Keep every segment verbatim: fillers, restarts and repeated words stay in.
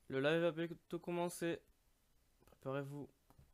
Le live va bientôt commencer. Préparez-vous.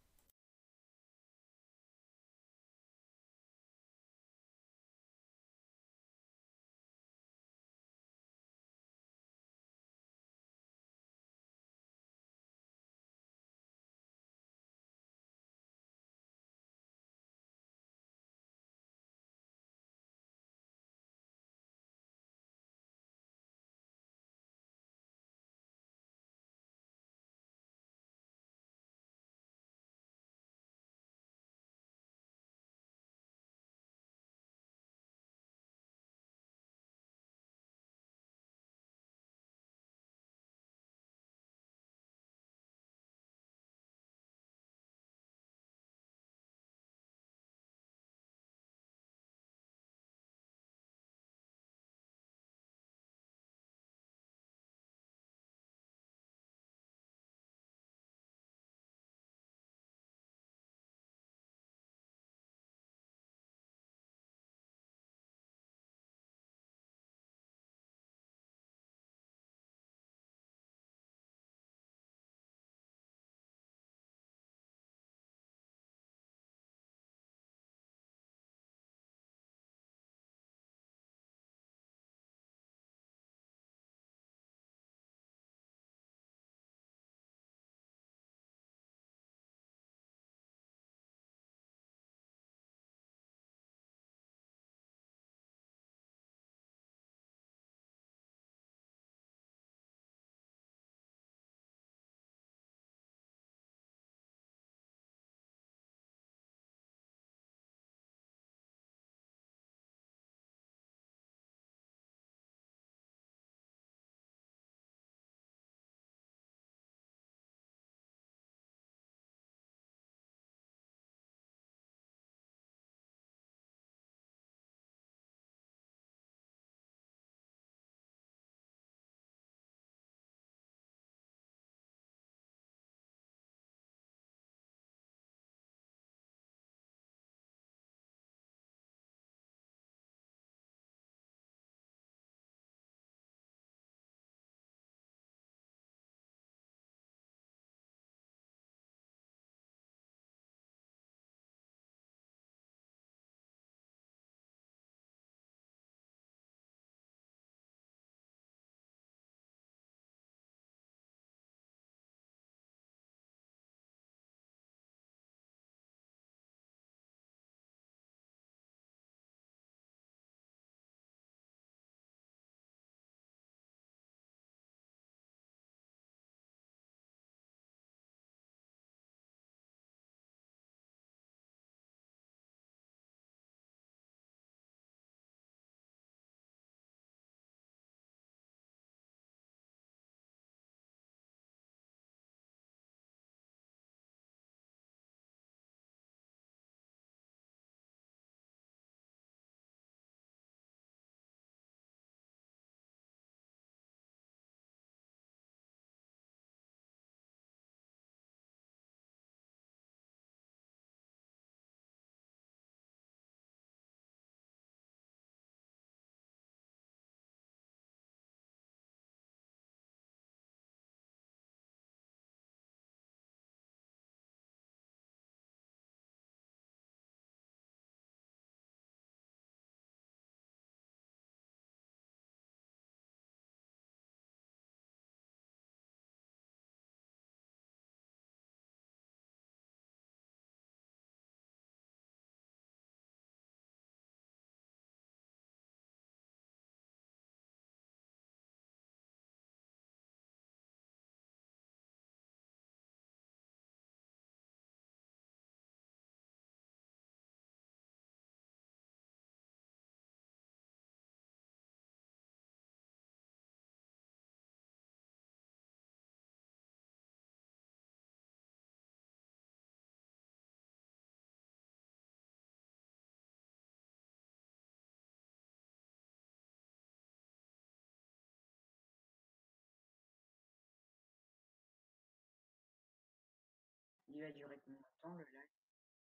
Il va durer combien de temps le live?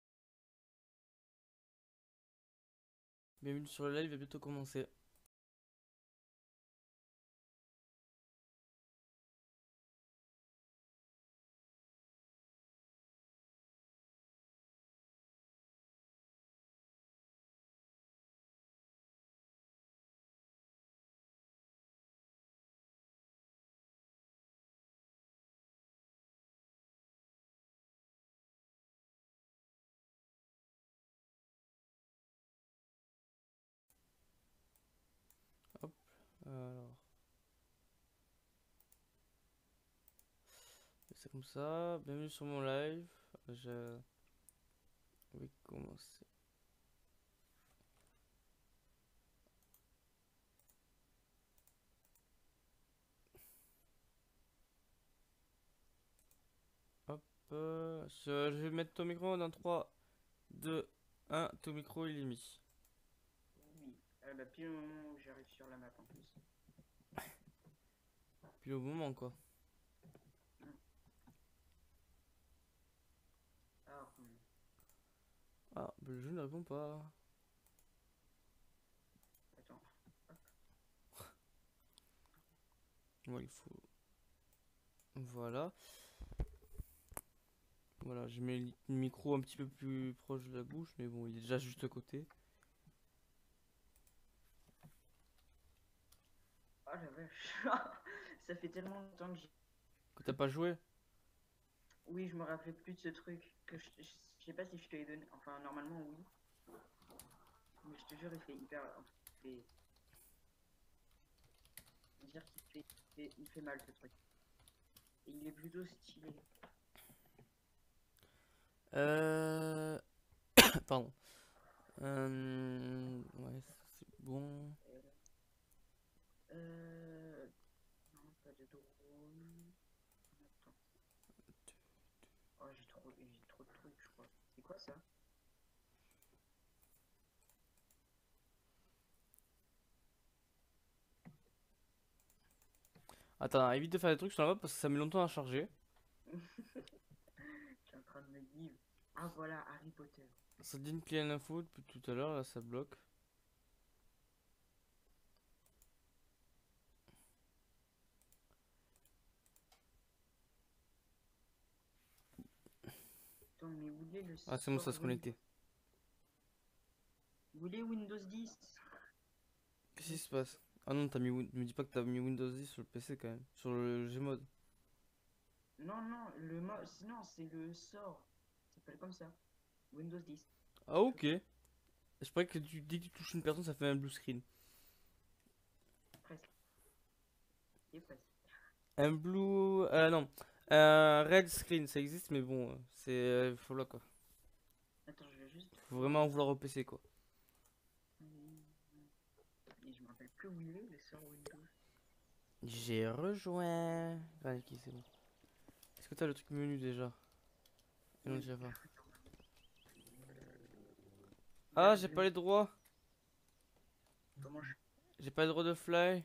Bienvenue sur le live va bientôt commencer. Alors. C'est comme ça. Bienvenue sur mon live. Je vais commencer. Hop. euh, je, je vais mettre ton micro dans trois, deux, un. Ton micro il est mis. Oui. Euh, bah, pile au moment où j'arrive sur la map en plus. Puis au moment quoi. Mm. Ah, hum. Ah, bah, le jeu ne répond pas. Attends. Hop. Ouais, il faut. Voilà. Voilà, je mets le micro un petit peu plus proche de la bouche, mais bon, il est déjà juste à côté. Ah la vache. Ça fait tellement longtemps que j'ai. Que t'as pas joué? Oui, je me rappelais plus de ce truc. Que je, je, je sais pas si je te l'ai donné. Enfin, normalement, oui. Mais je te jure, il fait hyper. Il fait. Dire qu'il fait, il fait. Il fait mal ce truc. Et il est plutôt stylé. Euh... Pardon. Euh... Ouais, c'est bon. Euh. euh, Non, pas de drone. Attends. Oh, j'ai trop, j'ai trop de trucs, je crois. C'est quoi ça? Attends, évite de faire des trucs sur la map parce que ça met longtemps à charger. Je suis en train de me dire. Ah voilà, Harry Potter. Ça dit une clé à l'info depuis tout à l'heure, là ça bloque. Attends, mais où est le Ah, c'est bon, ça sort se Windows? connecter. Où est Windows dix? Qu'est-ce qui se passe? Ah non, t'as mis. Win- Me dis pas que t'as mis Windows dix sur le P C quand même. Sur le Gmod. Non, non, le mot. Non, c'est le sort. Ça s'appelle comme ça. Windows dix. Ah, ok. Je croyais que tu, dès que tu touches une personne, ça fait un blue screen. Presque. Et presque. Un blue. Euh, non. Un red screen, ça existe, mais bon, euh, c'est. euh, faut là quoi. Attends, je vais juste. Faut vraiment en vouloir au P C quoi. Et je me rappelle plus où il est, le sort Windows. J'ai rejoint. Ah, ok, c'est bon. Est-ce que t'as le truc menu déjà? Non, Oui. déjà pas. Ah, j'ai pas Bienvenue. les droits. Comment je. J'ai pas le droit de fly.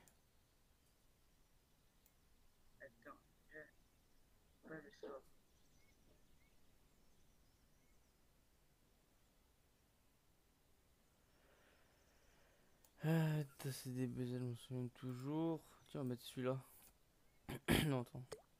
Attends, je. Pas le sort. Ah, t'as c'est des bezels, je me souviens toujours. Tiens, on va mettre celui-là. Non, attends.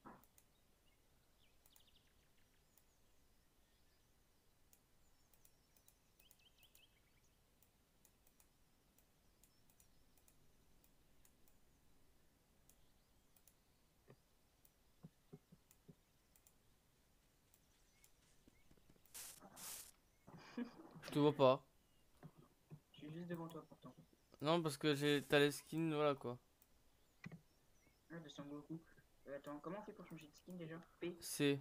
Je te vois pas. Je suis juste devant toi pourtant. Non, parce que j'ai t'as les skins, voilà quoi. Ah, de Sangoku. Euh, attends, comment on fait pour changer de skin déjà? P. C'est.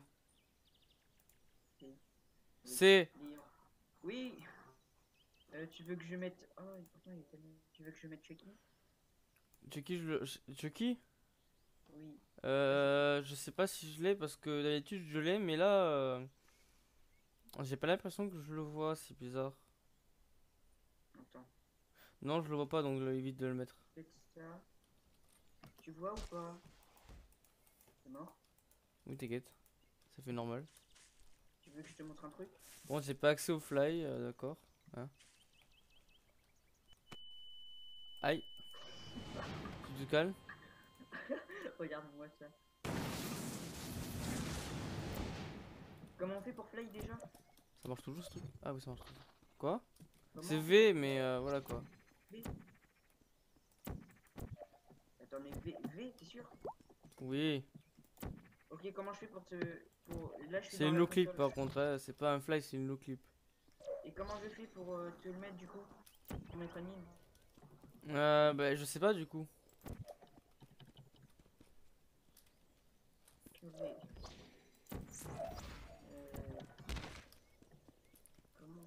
P. Oui. C'est. Lire. Oui. Euh, tu veux que je mette. Oh, et pourtant il est tellement. Tu veux que je mette Chucky? Chucky, je le. Chucky? Oui. Euh. Je sais pas si je l'ai parce que d'habitude je l'ai, mais là. euh, J'ai pas l'impression que je le vois, c'est bizarre. Attends. Non, je le vois pas donc je évite de le mettre. Faites ça. Tu vois ou pas? C'est mort. Oui, t'inquiète. Ça fait normal. Tu veux que je te montre un truc? Bon, j'ai pas accès au fly, euh, d'accord. Hein. Aïe, tu te calmes. Regarde-moi ça. Comment on fait pour fly déjà? Ça marche toujours ce truc? Ah oui, ça marche toujours. Quoi? Comment C'est on fait V, pour mais euh, voilà quoi. V? Attends, mais V, V, t'es sûr? Oui. Ok, comment je fais pour te. Pour... Là, je suis C'est dans une la low clip console. par contre, hein. C'est pas un fly, c'est une low clip. Et comment je fais pour euh, te le mettre du coup? Pour mettre un in? Euh, bah, je sais pas du coup. Purée. Euh, comment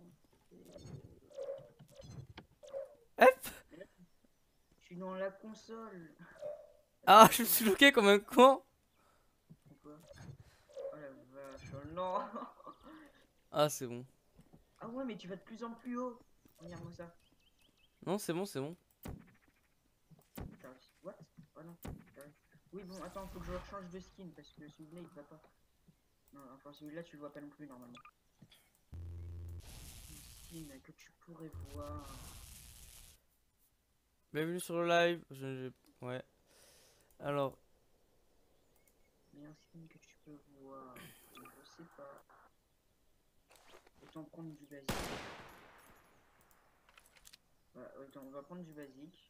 Hop. Je suis dans la console. Ah, je me suis bloqué comme un con. Pourquoi? Oh la vache, oh non. Ah, c'est bon. Ah ouais, mais tu vas de plus en plus haut. Regarde-moi ça. Non, c'est bon, c'est bon. T'as réussi. What? Oh non. t'as réussi. Oui, bon, attends, faut que je rechange de skin parce que celui-là il va pas. Non, enfin, celui-là tu le vois pas non plus normalement. Skin que tu pourrais voir. Bienvenue sur le live. Je... je- Ouais. Alors, Meilleur skin que tu peux voir. Je sais pas. Autant prendre du basique. Ouais, autant, on va prendre du basique.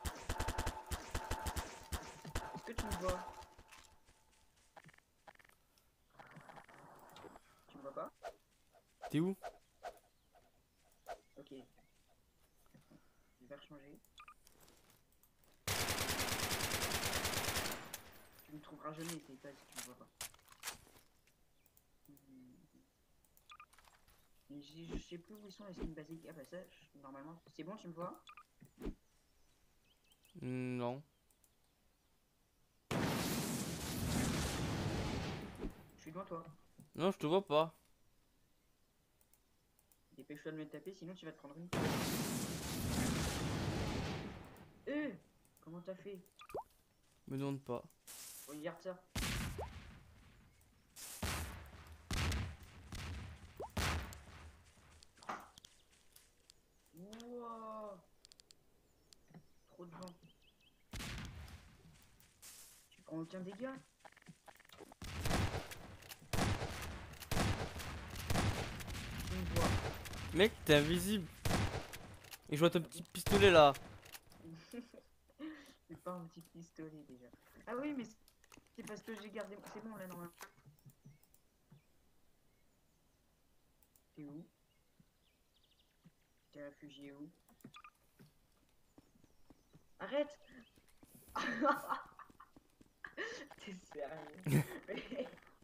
Est-ce que tu me vois? Tu me vois pas? t'es où? Ok. Je vais rechanger. Tu me trouveras jamais, essaye pas si tu me vois pas. Hmm. Mais je je sais plus où ils sont les skins basiques. Ah bah ça, je- normalement, c'est bon, tu me vois? Non. Je suis devant toi. Non, je te vois pas. Dépêche-toi de me taper, sinon tu vas te prendre une. Eh, comment t'as fait? Me demande pas. Regarde ça. Wouah, trop de vent. Tu prends aucun dégât? Tu me vois. Mec, t'es invisible. Et je vois ton petit pistolet là. C'est pas un petit pistolet déjà. Ah oui, mais c'est parce que j'ai gardé. C'est bon là, normalement. T'es où? T'es réfugié où? Arrête! T'es sérieux? Mais...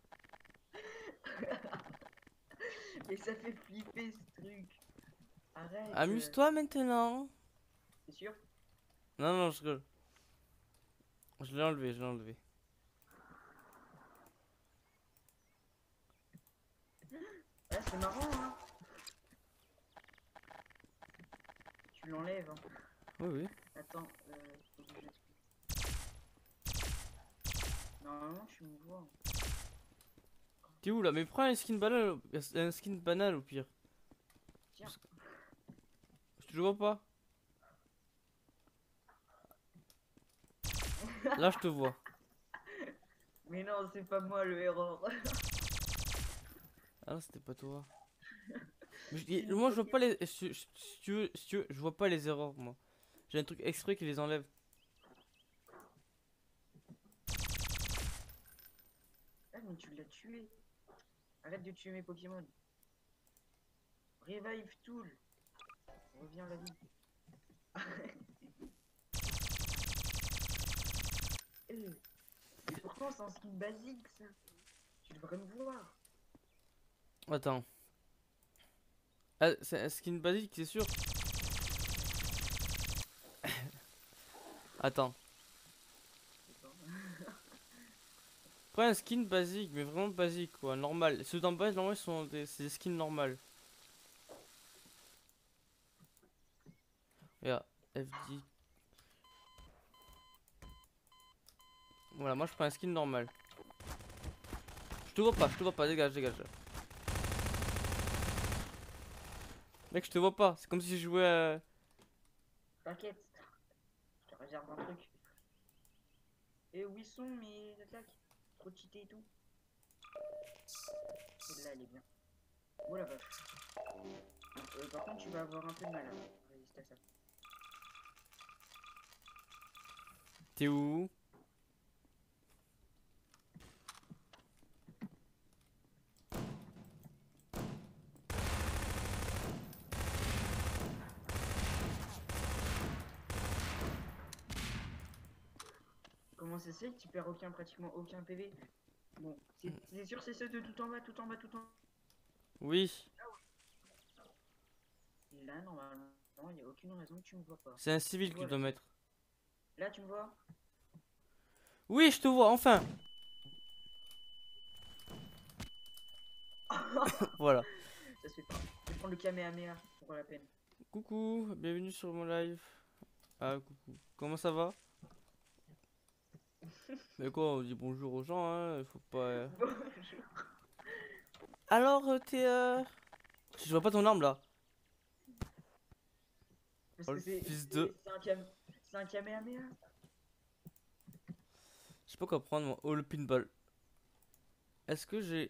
mais ça fait flipper ce truc. Arrête. Amuse-toi maintenant. C'est sûr? Non, non, je rigole. Je l'ai enlevé, je l'ai enlevé. Ouais, c'est marrant, hein? Tu l'enlèves, hein? Oui, oui. Attends, euh, faut que je... Normalement, tu me vois. T'es où là? Mais prends un skin banal, au- un skin banal au pire. Tiens. Je te le vois pas. Là, je te vois. Mais non, c'est pas moi le héros. Ah, c'était pas toi. Mais je- C'est une moi, je vois pas Pokémon. les. Si, si- si tu veux, si tu veux, je vois pas les erreurs, moi. J'ai un truc exprès qui les enlève. Ah, mais tu l'as tué. Arrête de tuer mes Pokémon. Revive Tool. Reviens à la vie. Eh, mais pourtant, c'est un skin basique, ça. Tu devrais me voir. Attends. Ah, c'est un skin basique, c'est sûr. Attends. Attends. Prends un skin basique, mais vraiment basique, quoi. Normal. Ceux d'en bas, normalement, sont des, c'est des skins normales. Regarde. F D. Voilà, moi, je prends un skin normal. Je te vois pas, je te vois pas. Dégage, dégage. Mec, je te vois pas. C'est comme si je jouais à... T'inquiète. Je te réserve un truc. Et où ils sont mes attaques? Trop cheaté et tout. Celle-là, elle est bien. Oh la vache. Euh, par contre, tu vas avoir un peu de mal à résister à ça. T'es où? comment ça se fait que tu perds aucun, pratiquement aucun P V? Bon, c'est c'est sûr, c'est ceux de tout en bas, tout en bas, tout en bas. Oui, Et là, normalement, il n'y a aucune raison que tu me vois pas. c'est un Tu civil me que vois je là, dois tu- mettre. là, tu me vois? Oui, je te vois, enfin. Voilà. Ça se fait pas. Je vais prendre le Kamehameha pour la peine. Coucou, bienvenue sur mon live. Ah, coucou. Comment ça va? Mais quoi, on dit bonjour aux gens, hein, faut pas... euh. Bonjour. Alors, euh, t'es... Euh... Je vois pas ton arme, là. Parce Oh, que le c'est fils c'est- de... c'est un, Kam... c'est un Kamehameha. Je sais pas quoi prendre, moi. Oh, le pinball. Est-ce que j'ai...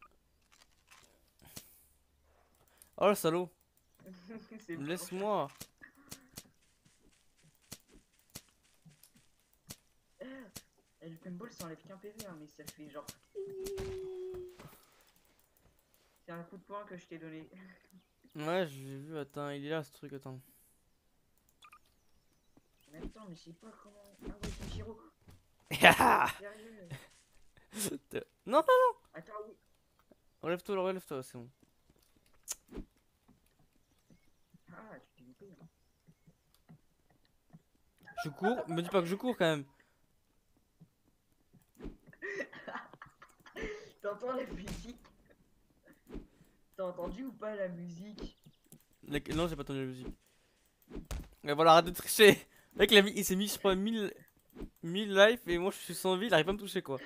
Oh, le salaud. C'est bon. Laisse-moi. Et le pinball, ça enlève qu'un P V, hein, mais ça fait genre. C'est un coup de poing que je t'ai donné. Ouais, je l'ai vu, attends, il est là, ce truc, attends. Mais attends, mais je sais pas comment. Ah ouais, c'est Giro. Ah Sérieux. non, non, Attends, oui. relève-toi, relève-toi, c'est bon. Ah, tu t'es loupé. Hein. Je cours, me dis pas que je cours, quand même. T'entends la musique? T'as entendu ou pas la musique? Mec, non, j'ai pas entendu la musique. Mais voilà, arrête de tricher. Mec, il, a mis- il s'est mis, je crois, mille mille life et moi je suis sans vie, il arrive pas à me toucher, quoi.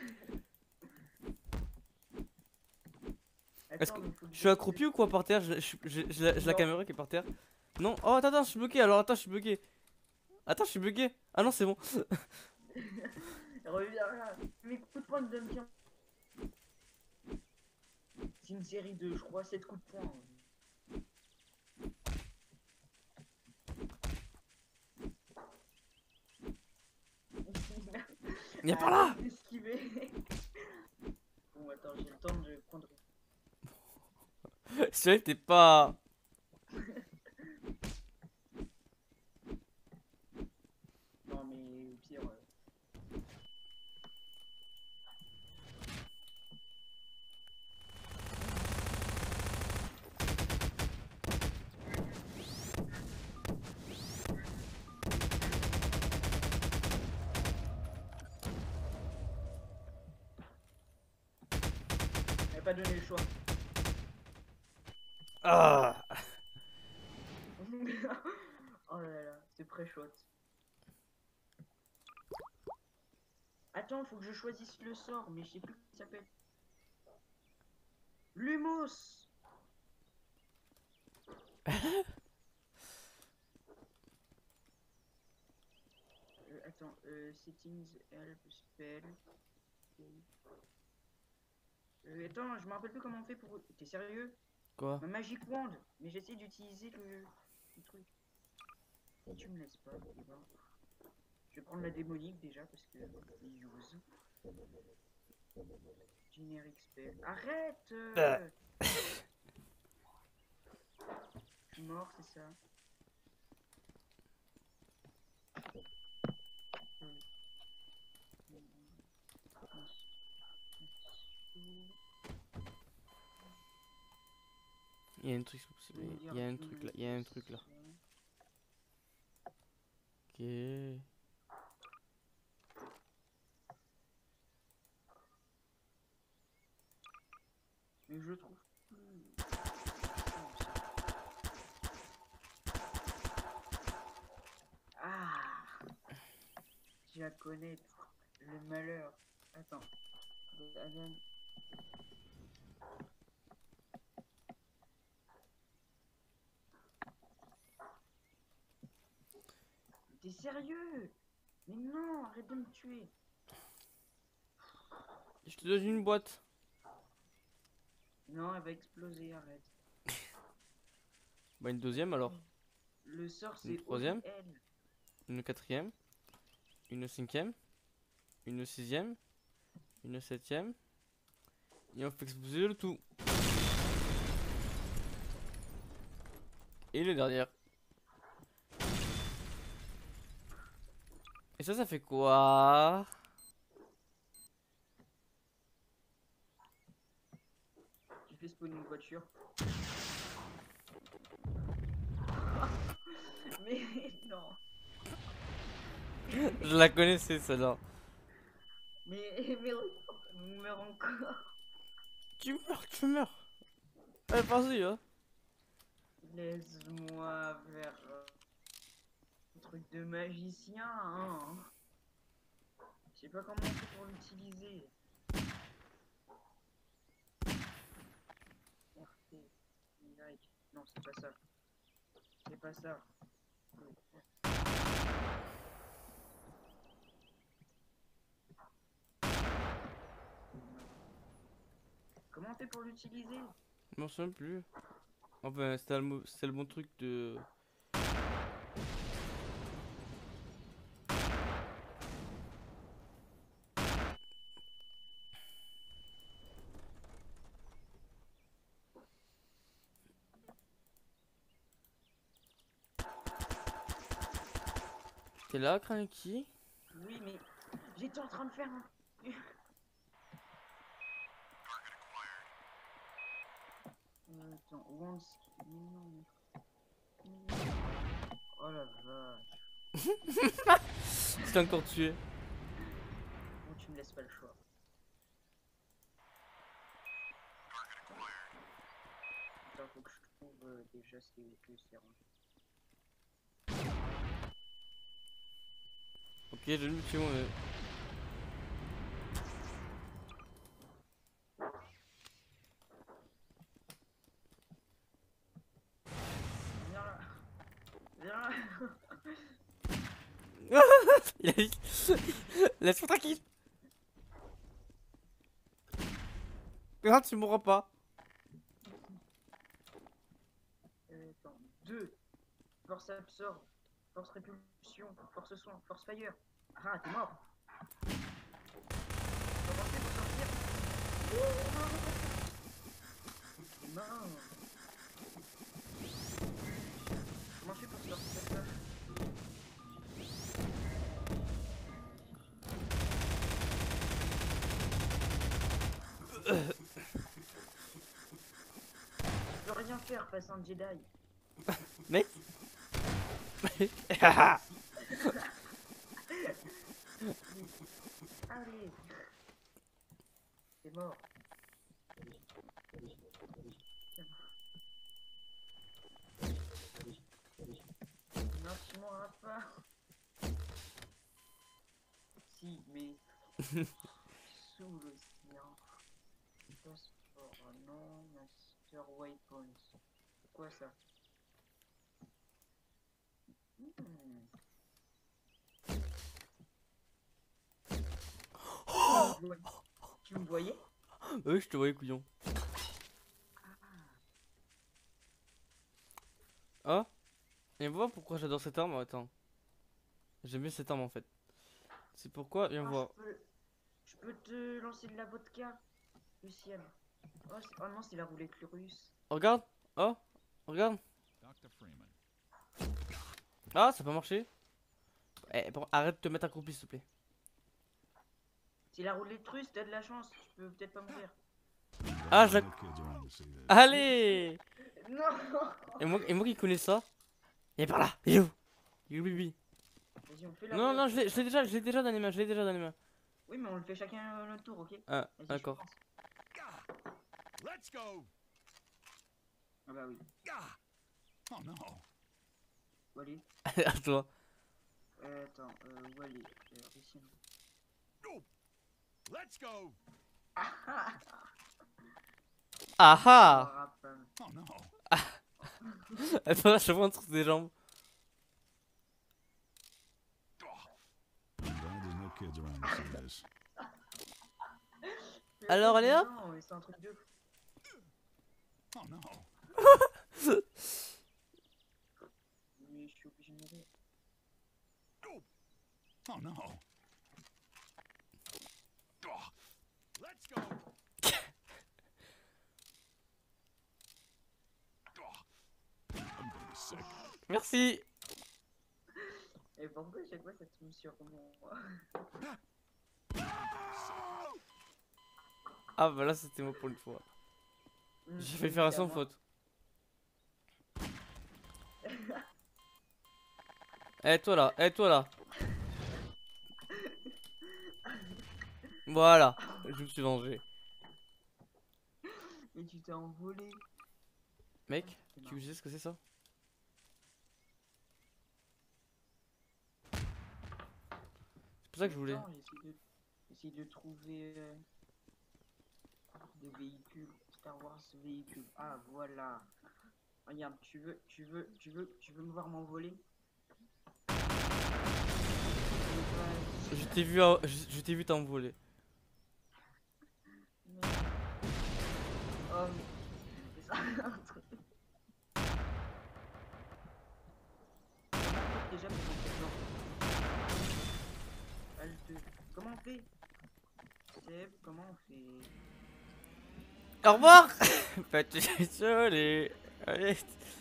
Est-ce Attends, que mais faut que je suis je- accroupi ou quoi par terre? J'ai je- je- j'ai la j'ai la Non. caméra qui est par terre. Non, oh attends, attends, je suis bloqué, alors attends, je suis bloqué. Attends, je suis bloqué. Ah non, c'est bon. Reviens là. Mes coups de poing me donnent bien. C'est une série de, je crois, sept coups de poing. Il est par là. Arrête d'esquiver. Bon, attends, j'ai le temps de prendre. Je savais que t'es pas... Non, mais au pire. euh, Elle pas donné le choix. Ah. Oh là là, c'est pré-shot. Attends, faut que je choisisse le sort, mais je sais plus comment il s'appelle. Lumos. Euh, attends, euh, settings, help, spell. Euh, attends, je me rappelle plus comment on fait pour. T'es sérieux? Quoi? Ma Magic Wand. Mais j'essaie d'utiliser le... le truc. Si tu me laisses pas, eh ben, je vais prendre la démonique déjà parce que use. Generic spell. Arrête euh Je suis mort, c'est ça. Il y a un truc, il y a un truc là, il y a un truc là. Ok. Mais je trouve plus. Ah, je la connais. Le malheur. Attends. Adam. T'es sérieux? Mais non, arrête de me tuer. Je te donne une boîte. Non, elle va exploser, arrête. Bah une deuxième alors. Le sort Une c'est troisième. O I L. Une quatrième. Une cinquième. Une sixième. Une septième. Et on fait exploser le tout. Et le dernier. Et ça, ça fait quoi? fait spawn une voiture. Mais non. Je la connaissais celle-là. Mais, mais on meurt encore. Tu meurs, tu meurs. Eh, vas-y, hein. Laisse-moi faire euh, un truc de magicien, hein. Je sais pas comment on fait pour l'utiliser. R T, Y. Non, c'est pas ça. C'est pas ça. Comment on fait pour l'utiliser? Je m'en souviens plus. Enfin, c'était le, mo- c'était le bon truc de. T'es là, Cranky? Oui, mais j'étais en train de faire un... Euh, Attends, once... Mais non, mais... Oh la vache. Je t'ai encore tué. Bon, tu me laisses pas le choix. Attends, faut que je trouve euh, déjà ce qui que c'est rangé. Ok, je vais me tuer moi. Viens là. Viens là. Il a dit. Laisse-moi tranquille. Non, tu mourras pas. Euh, attends, deux. Force absorbe. Force répulsion. Force soin. Force fire. Ah, t'es mort. Comment on fait pour sortir? T'es mort. Comment je fais pour sortir de ça? Je peux rien faire face à un Jedi. Mec. Allez. T'es mort. Non, tu m'auras pas. Si, mais... Sous le sien. Phosphore, non, Master Waypoint. C'est quoi ça? Hmm. Oh, tu me voyais? Oui, je te voyais, couillon. Ah. Et vois pourquoi j'adore cette arme. Attends. J'aime bien cette arme en fait. C'est pourquoi, viens Ah, voir. je peux... je peux te lancer de la vodka, Lucienne. Oh, oh non, c'est la roulette russe. Regarde. Oh. Regarde. Ah, ça peut marcher. Eh, bon, arrête de te mettre accroupi s'il te plaît. C'est la roulette russe, t'as de la chance, tu peux peut-être pas mourir. Ah, je la... Allez. Non. Et moi, et moi qui connais ça. Il est par là. Il est où? Il est où, Bibi? Vas-y, on fait la Non, non, roulette je l'ai russe. je l'ai déjà, je l'ai déjà dans les mains, je l'ai déjà dans les mains. Oui, mais on le fait chacun à notre tour, ok? Ah, Vas-y, je d'accord. commence. Let's go. Ah bah oui. Oh no. Où aller? À toi. Euh, attends, euh, où aller? Euh, ici. Let's go. Ah ah. Ah On ah. l'aura pas. Oh no. Attends, je vois entre tes jambes. I'm glad there's no kids around to see this. Alors, allez hop. Non, mais c'est un truc de fou. Oh no. Mais je suis obligé de mourir. Oh no. Let's go. I'm getting sick. Merci. Et pourquoi chaque fois ça tombe sur moi? Ah bah là c'était moi pour une fois. Hmm, J'ai fait faire un sans évidemment. faute. Eh toi là, eh toi là. Voilà, je me suis vengé. Et tu t'es envolé. Ah, Mec, c'est tu marrant. sais ce que c'est ça? C'est pour ça que je voulais. Attends, j'essaie de, j'essaie de trouver euh, des véhicules. Star Wars véhicules. Ah voilà. Regarde, tu veux, tu veux, tu veux, tu veux me voir m'envoler? Je t'ai vu, à- je, je t'ai vu t'envoler. Mais- Oh, mais ça, un truc. Déjà pour rentrer dedans. Halte. Comment on fait? Seb, comment on fait? Au revoir. Petit désolé. Allez.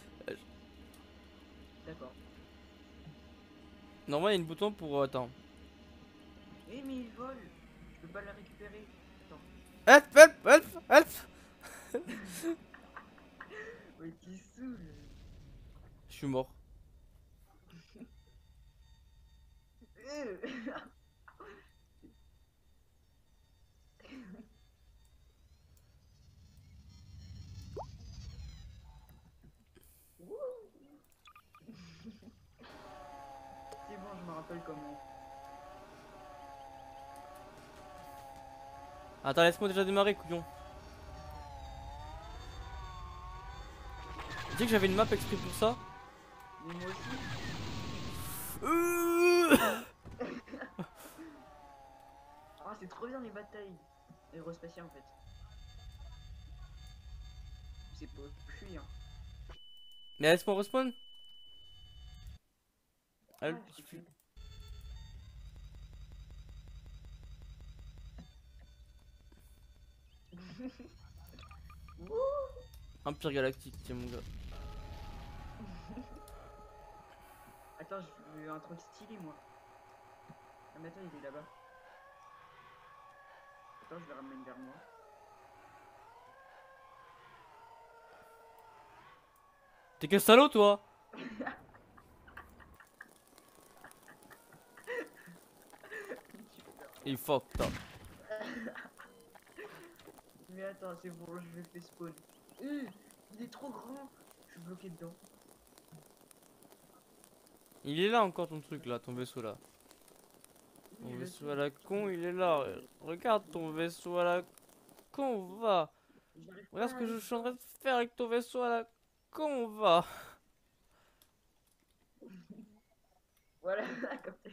D'accord. Normalement, il y a une bouton pour. euh, Attends. Eh mais il vole. Je peux pas le récupérer. Attends. Help, help, help, help. Ouais, tu saoule. Je suis mort. Euh. Wouh. C'est bon, je me rappelle comment. Attends, laisse-moi déjà démarrer, couillon. Tu sais que j'avais une map exprès pour ça? Mais moi aussi. Euh. Ah, c'est trop bien les batailles aérospatiales en fait. C'est pas où je suis, hein. Mais laisse-moi respawn. Ah, Allez, le je petit t'ai fou. fait. Wouh. Empire galactique, tiens mon gars. Attends, je veux un truc stylé moi. Ah, mais attends, il est là-bas. Attends, je le ramène vers moi. T'es qu'un salaud, toi. Il fucked up. Mais attends, c'est bon, je le fais spawn. Euh, il est trop grand. Je suis bloqué dedans. Il est là encore ton truc là, ton vaisseau là. Ton Oui, je vaisseau sais. à la con, il est là. Regarde ton vaisseau à la con, va. J'arrive pas Regarde ce à que aller je suis en train dedans. de faire avec ton vaisseau à la con, va. Voilà, comme ça.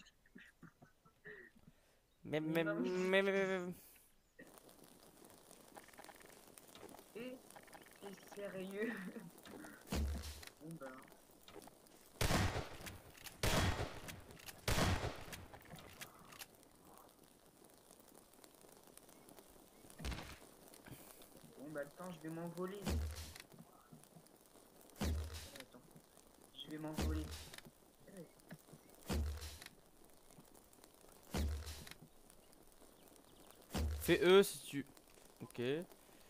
Mais, Mais mais, non, mais mais, mais, mais, mais. c'est c'est sérieux. Bon ben. Bon bah attends, je vais m'envoler. Attends, je vais m'envoler. Fais E si tu. Ok. J'ai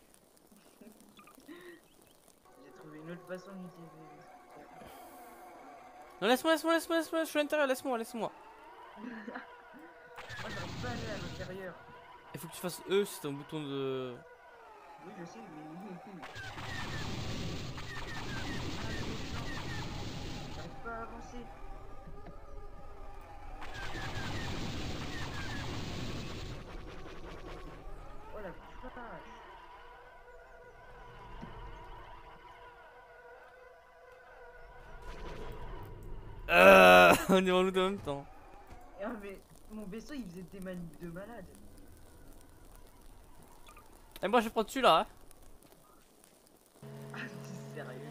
trouvé une autre façon d'utiliser les... Non, laisse-moi, laisse-moi, laisse-moi, laisse-moi, je suis à l'intérieur, laisse-moi, laisse-moi. Moi j'arrive pas à aller à l'intérieur. Il faut que tu fasses E si c'est un bouton de. Oui, je sais, mais... J'arrive pas à avancer. Oh la vache. Euh, on est en nous en même temps. Ah mais mon vaisseau il faisait des manips de malade. Et moi je prends dessus là. Hein. Ah t'es sérieux?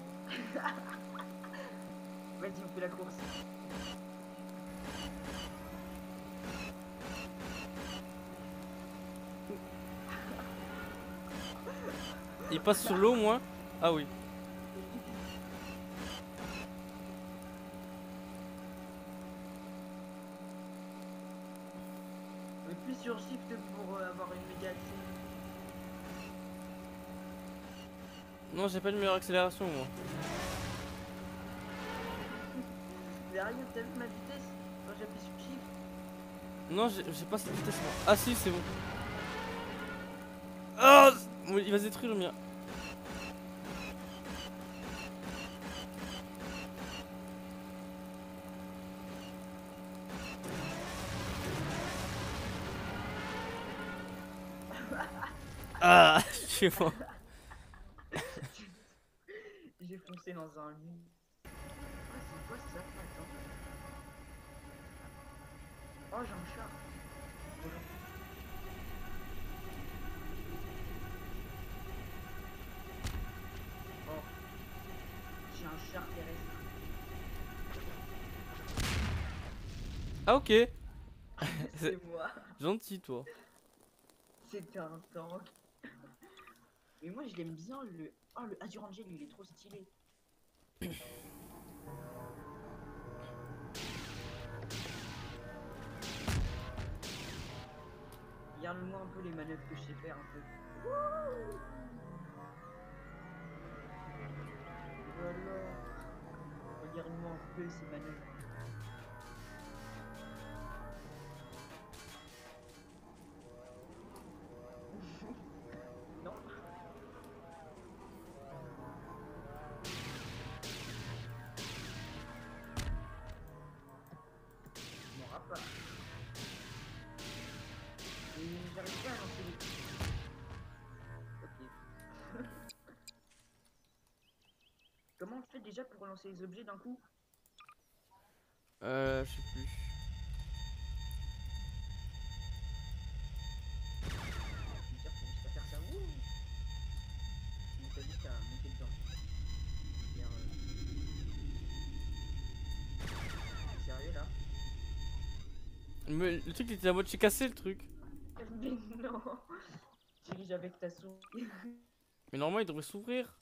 Vas-y on fait la course. Il passe sur l'eau au moins. Ah oui. Mais plus sur shift pour euh, avoir une méga accès. Non, j'ai pas une meilleure accélération, moi. Mais rien, t'as vu ma vitesse quand j'appuie sur Shift? Non, j'ai j'ai pas cette vitesse, moi. Ah si, c'est bon. Oh, bon, il va se détruire le mien. Ah, je suis mort. J'ai foncé dans un lit. Ah, c'est quoi ça? Attends. Oh, j'ai un chat. Volant. Oh, j'ai un char terrestre. Ah ok. C'est moi. Gentil, toi. C'était un tank. Mais moi, je l'aime bien le. Oh, le Azure Angel, il est trop stylé. Regarde-moi un peu les manœuvres que je sais faire un peu. Wouh. Voilà. Regarde-moi un peu ces manœuvres. Non. Je m'en rappelle pas. Mais j'arrive pas à lancer les. Ok. Comment on fait déjà pour relancer les objets d'un coup? Euh, je sais plus. Je vais dire, faut juste à faire ça. Wouh. Mais t'as juste à monter dedans. Faire, euh, Sérieux là? Mais le truc il était en mode j'ai cassé le truc. Mais non. Dirige avec ta souris. Mais normalement il devrait s'ouvrir.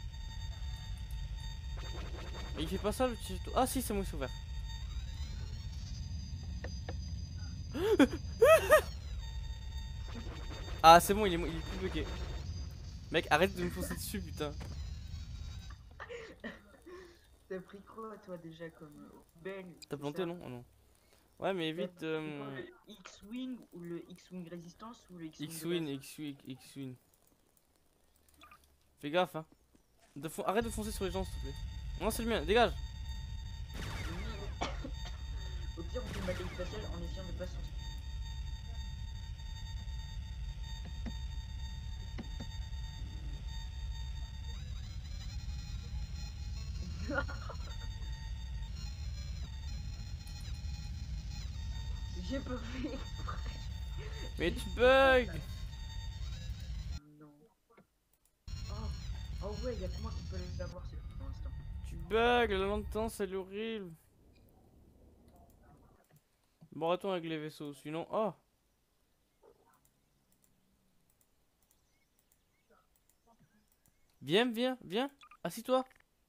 Mais il fait pas ça le petit. Ah si, c'est moi qui s'est ouvert. Ah c'est bon, il est, il est plus bloqué. Mec, arrête de me foncer dessus, putain. T'as pris quoi toi déjà comme euh, belle? T'as c'est planté ça? non? Oh non. Ouais mais T'as vite. pris quoi, Euh... le X-Wing ou le X-Wing résistance ou le X-Wing de X-Win, base? X-Win, X-Win. Fais gaffe hein. De fon- Arrête de foncer sur les gens s'il te plaît. Non c'est le mien, dégage. Oui. Au pire on fait une bataille spatiale en essayant de pas s'en. J'ai pas fait exprès. Mais J'ai tu fait bugs. exprès. Non. Oh, oh ouais, y'a que moi qui peux l'avoir c'est pour l'instant. Tu bugs, la latence elle est horrible. Bon arrêtons avec les vaisseaux, sinon. Oh. Viens, viens, viens. Assis-toi.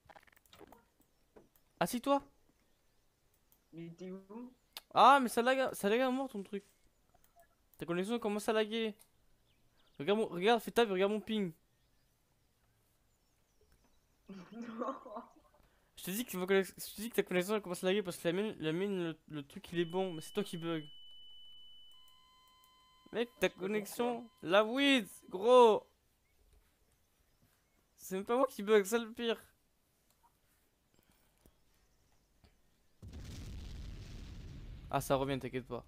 Assis-toi. Mais t'es où? Ah mais ça lag, ça lag à mort ton truc. Ta connexion commence à laguer. Regarde, mon... regarde, fais tab et regarde mon ping. Non. Je te dis que, ma connexion- je te dis que ta connexion elle commence à laguer parce que la mienne, la mienne le, le truc il est bon, mais c'est toi qui bug. Mec, ta Je sais pas pourquoi. connexion, la weed, gros. C'est même pas moi qui bug, c'est le pire. Ah ça revient, t'inquiète pas.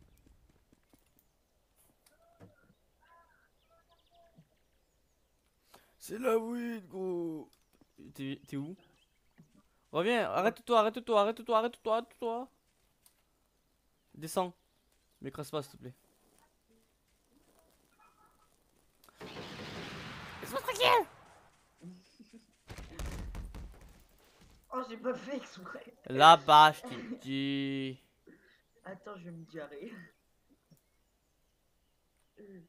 C'est la weed, gros. T'es t'es où? Reviens, arrête-toi, arrête-toi, arrête-toi, arrête-toi, arrête-toi. Descends. M'écrase pas s'il te plaît. Laisse-moi tranquille. Oh, j'ai pas fait exprès. Là-bas, je t'ai dit. Attends, je vais me garer. Euh,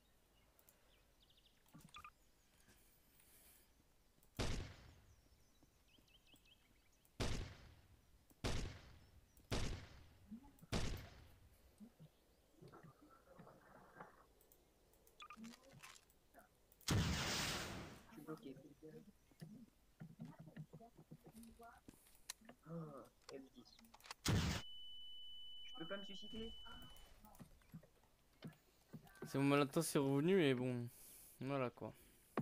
Je suis bloqué. Oh, F dix. Je peux pas me suicider? C'est mon malentendu, c'est revenu, mais bon. Voilà quoi.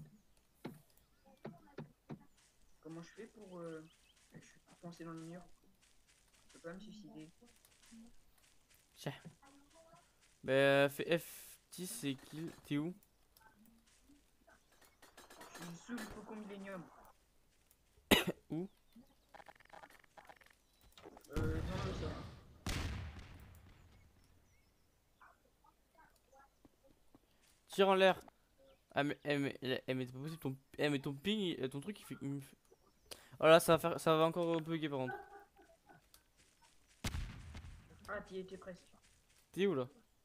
Comment je fais pour... Euh... Je suis coincé dans le mur. Je peux pas me suicider. Tiens. Bah, fais F dix et kill. T'es où? Je suis sous le Faucon Millenium. Où? Euh, dans le sol. Tire en l'air. Ah, mais, eh, mais, eh, mais c'est pas possible. Ton, eh, mais ton ping, il- ton truc, il fait. il me fait- Oh là, ça va, faire, ça va encore bugger par contre. Ah, t'y étais presque. T'es où là?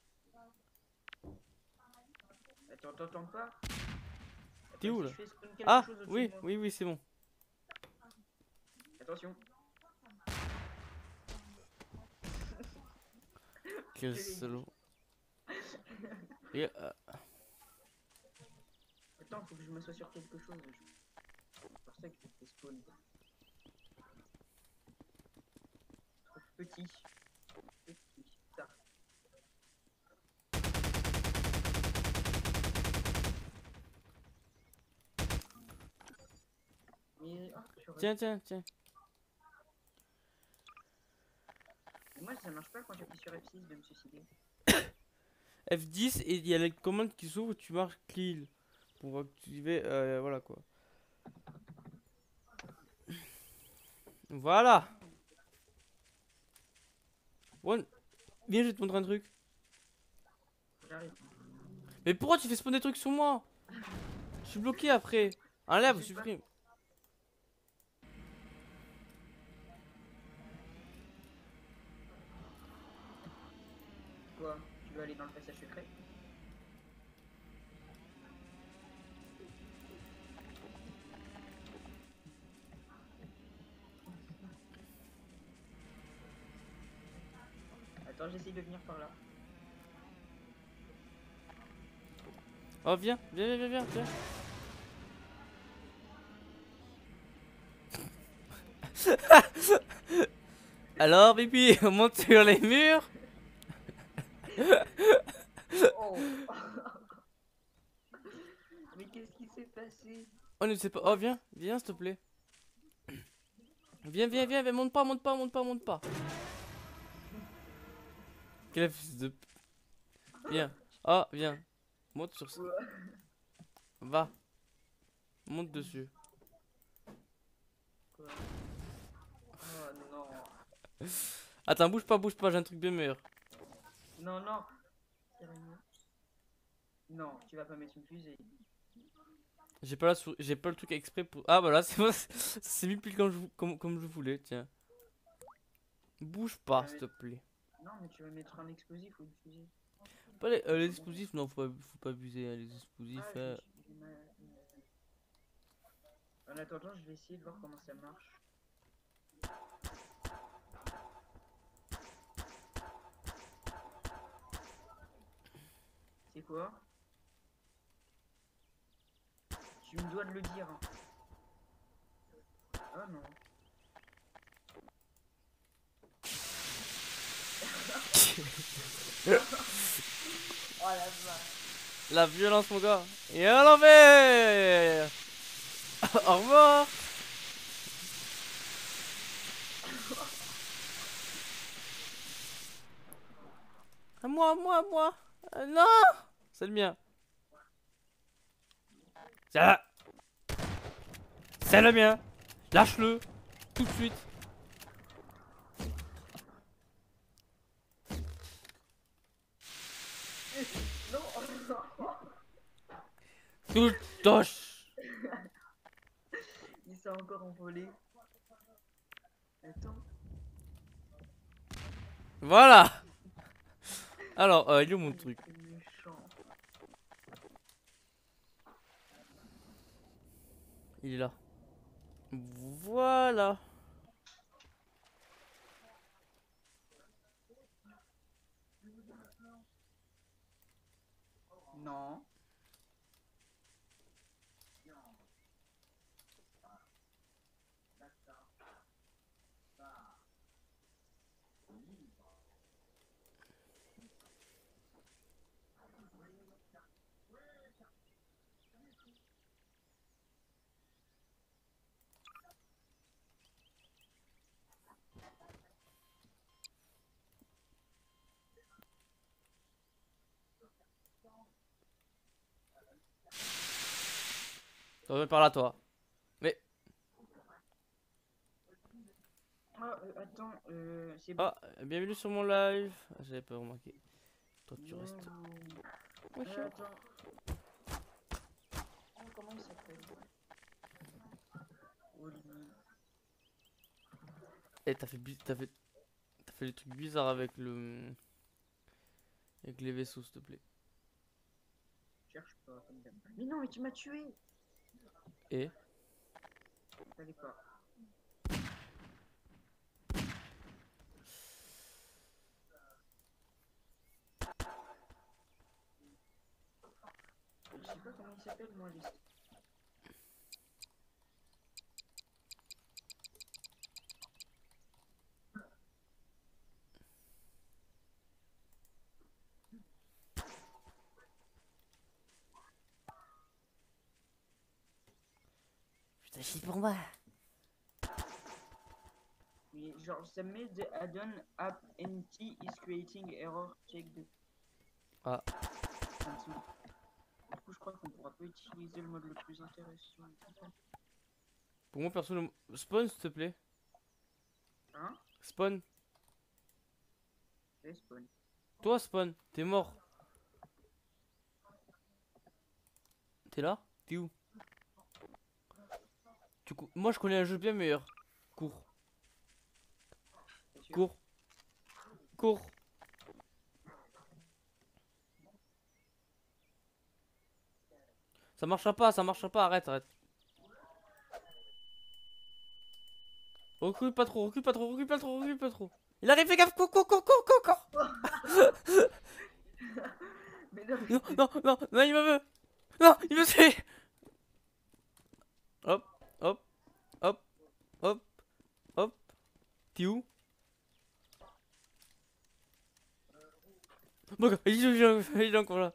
Attends, t'entends pas? T'es Attends, où si là? je fais spawn quelque Ah, chose au-dessus oui, de moi. oui, oui, c'est bon. Attention. Quel Je l'ai dit. salaud. Et, euh, Attends, faut que je m'assoie sur quelque chose. C'est pour ça que je fais spawn. Trop petit. Petit. Ça. Mais... ah, j'aurais- tiens, tiens, tiens. Moi, ça marche pas quand j'appuie sur F six de me suicider. F dix et il y a la commande qui s'ouvre, tu marques kill. Pour activer, euh, voilà quoi. Voilà. One. Viens, je vais te montrer un truc. J'arrive. Mais pourquoi tu fais spawn des trucs sur moi? Je suis bloqué après. Enlève, Je sais pas. supprime. Quoi? Tu veux aller dans le passage secret? Attends, j'essaye de venir par là. Oh, viens, viens, viens, viens, viens. Alors, Bibi, on monte sur les murs. Oh. Mais qu'est-ce qui s'est passé? On ne sait pas. Oh, viens, viens, s'il te plaît. Viens, viens, viens, viens, monte pas, monte pas, monte pas, monte pas. Quel fils de. p- Viens. Oh, viens. Monte sur ça. Va. Monte dessus. Quoi? Oh non. Attends, bouge pas, bouge pas, j'ai un truc bien meilleur. Non, non. Sérieux? Non, tu vas pas mettre une fusée. J'ai pas la sou- j'ai pas le truc exprès pour. Ah voilà, c'est bon, c'est mis pile comme je, vou- comme, comme je voulais, tiens. Bouge pas, s'il te plaît. Non, mais tu vas mettre un explosif ou une fusée. Pas les, euh, les explosifs, non, faut pas, faut pas abuser, hein, les explosifs. Ah, je euh. me suis- j'ai mal- En attendant, je vais essayer de voir comment ça marche. C'est quoi? Tu me dois de le dire. Hein. Ah non. Oh la vache. La violence, mon gars. Et à l'envers. Au revoir. À moi, à moi, à moi. Euh, non. C'est le mien. Ça. C'est le mien. Lâche-le. Tout de suite. Non. Tout toche. Il s'est encore envolé. Attends. Voilà. Alors, euh, il est où mon truc? C'est méchant. Il est là. Voilà. Non. Reviens par là, toi. Mais. Ah, euh, attends, euh, c'est bon. Ah, bienvenue sur mon live. Ah, j'avais pas remarqué. Toi, tu Bien restes. vous- Ouais, Euh, chiant. attends. Oh, comment il s'appelle? Olivier. Eh, t'as fait, bi- t'as fait, t'as fait des trucs bizarres avec le, avec les vaisseaux, s'il te plaît. Cherche pas comme d'hab. Mais non, mais tu m'as tué. Et Fallait pas. Je sais pas comment il s'appelle, moi, les... putain, chie pour moi. Mais genre, ça met the add-on app nt is creating error check de... Ah. en dessous. Du coup, je crois qu'on pourra pas utiliser le mode le plus intéressant. Pour moi, perso, le... spawn, s'il te plaît. Hein? Spawn. Fais spawn. Toi, spawn. T'es mort. T'es là? T'es où? Tu cou- Moi, je connais un jeu bien meilleur. Cours. T'es sûr? Cours. Cours. Ça marchera pas, ça marchera pas, arrête, arrête. Recule pas trop, recule pas trop, recule pas trop, recule pas trop. Il arrive, fais gaffe, cours, cours, cours, cours, cours, cours. Mais non, Non, non, non, non, il me veut. Non, il me suit. Hop, hop, hop, hop, hop. T'es où? Bon, il est, il est- il est encore là.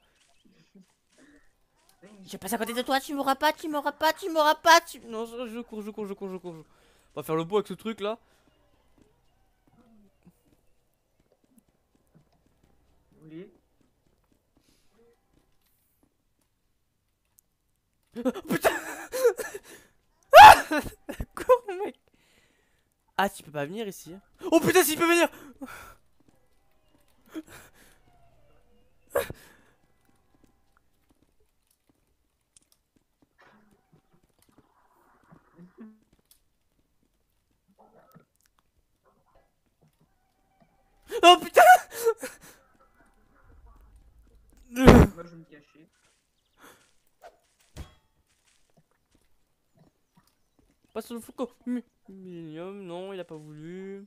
Je passe à côté de toi, tu m'auras pas, tu m'auras pas, tu m'auras pas, tu... Non, je, je cours, je cours, je cours, je cours. On va faire le beau avec ce truc là. oui. Putain. Cours, mec. Ah, tu peux pas venir ici. Hein. Oh putain, s'il peut venir. Oh putain. Moi, je vais me cacher. Pas sur le Foucault. Millennium, non, il a pas voulu.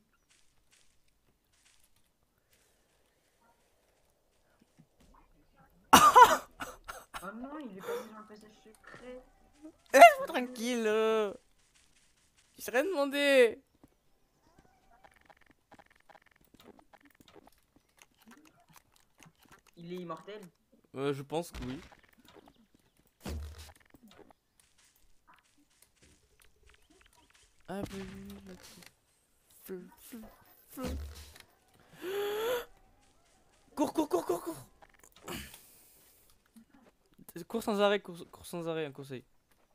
Oh non, il est passé dans le passage secret. Laisse-moi tranquille. Euh. Je rien demandé. Il est immortel. Euh, je pense que oui. Ah, oui, oui, oui. Cours, cours, cours, cours, cours. Cours sans arrêt, cours, cours sans arrêt, un conseil.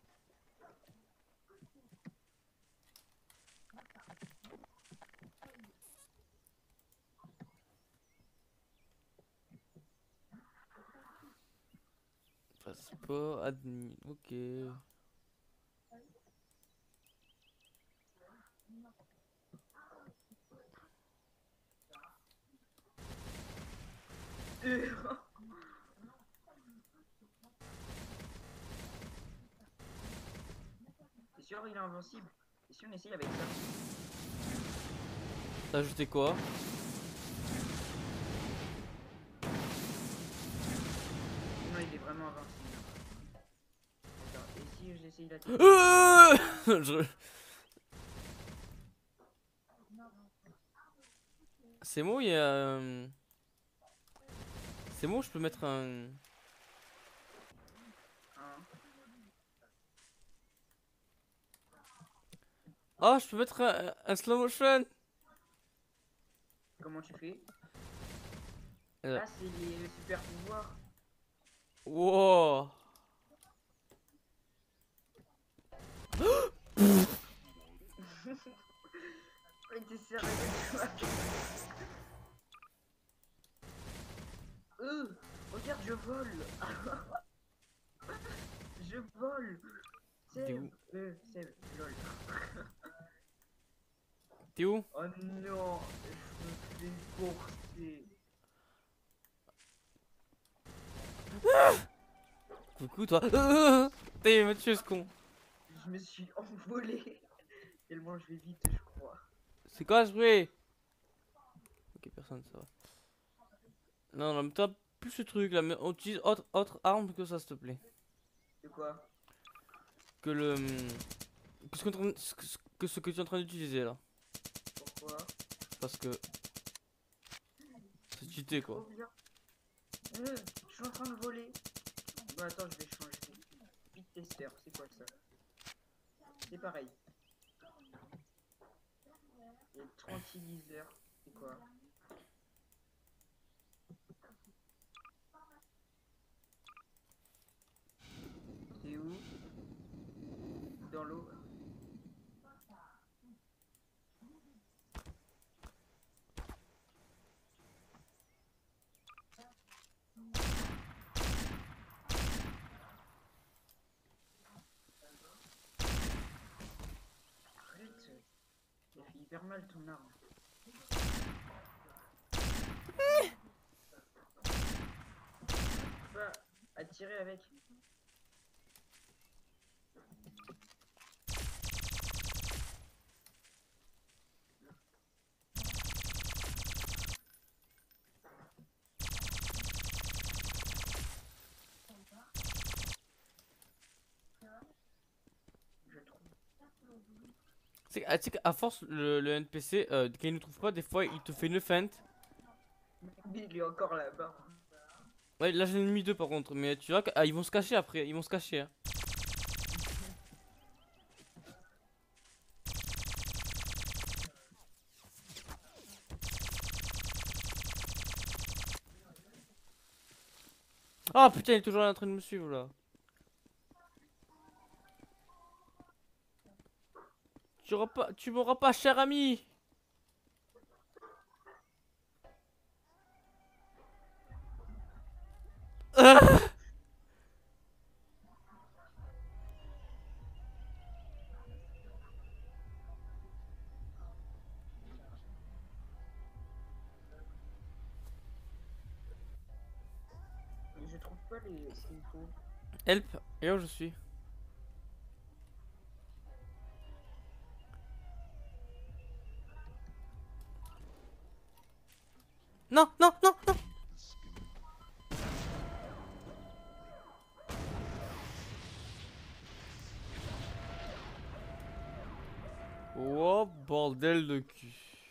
Passeport, admin, ok. Euh. T'es sûr il est invincible? Et si on essaye avec ça? T'as ajouté quoi? Non, il est vraiment invincible. Attends, et si j'essaye la Euh Je- C'est moi, il y a. euh, C'est moi, je peux mettre un. Hein? Oh, je peux mettre un, un slow motion. Comment tu fais? Euh. Ah, c'est les super pouvoirs. Wow. Mais t'es sérieux? Euh, regarde, je vole. Je vole. T'es où? Seb, euh, Seb, lol. T'es où? Oh non, je me fais courser. Coucou toi. Euh, T'es me tuer ce con. Je me suis envolé. Tellement je vais vite, je crois. C'est quoi ce bruit? Ok, personne, ça va. Non, non, mais toi, plus ce truc là, mais on utilise autre, autre arme que ça, s'il te plaît. De quoi? Que le. Que ce que, t'es en train- ce que que ce que tu es en train d'utiliser là. Pourquoi? Parce que. C'est cheaté Trop quoi. bien. Euh, je suis en train de voler. Bon, attends, je vais changer. Speed tester, c'est quoi ça? C'est pareil. Et tranquilliseur, c'est quoi? C'est où? Dans l'eau. Arrête. Il fait hyper mal ton arme. Tu peux attirer avec. Je trouve. C'est ah, tu sais qu'à force, le, le N P C, euh, quand il ne trouve pas, des fois il te fait une feinte. Mais il est encore là-bas. Ouais, là j'en ai mis deux par contre, mais tu vois qu'ils vont se cacher après, ils vont se cacher. Hein. Ah putain, il est toujours là en train de me suivre là. Tu auras pas, tu m'auras pas, cher ami. Ah Mais je trouve pas les ce qu'il me faut. Help, et où je suis? Non, non, non, non. Oh bordel de cul.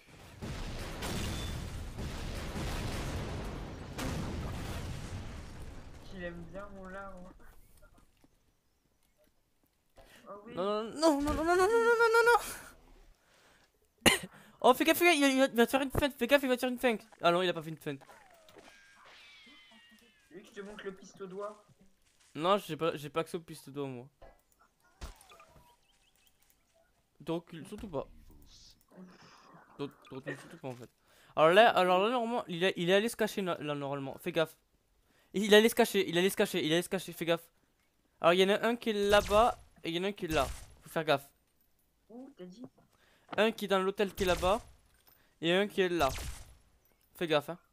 Il aime bien mon larme. Oh oui. Non, non, non, non, non, non, non, non, non, non, non. Oh, fais gaffe, fais gaffe, il, il va- il va te faire une feinte, fais gaffe, il va te faire une feinte. Ah non, il a pas fait une feinte. Lui que je te montre le piste au doigt. Non, j'ai pas, j'ai pas accès aux pistes d'eau, moi. Te recule, surtout pas. Te te recule surtout pas en fait. Alors là, alors là, normalement, il, est- il est allé se cacher là, là, normalement. Fais gaffe. Il allait se cacher, il allait se cacher, il allait se cacher, fais gaffe. Alors il y en a un qui est là-bas et il y en a un qui est là. Faut faire gaffe. Où t'as dit? Un qui est dans l'hôtel qui est là-bas et un qui est là. Fais gaffe, hein.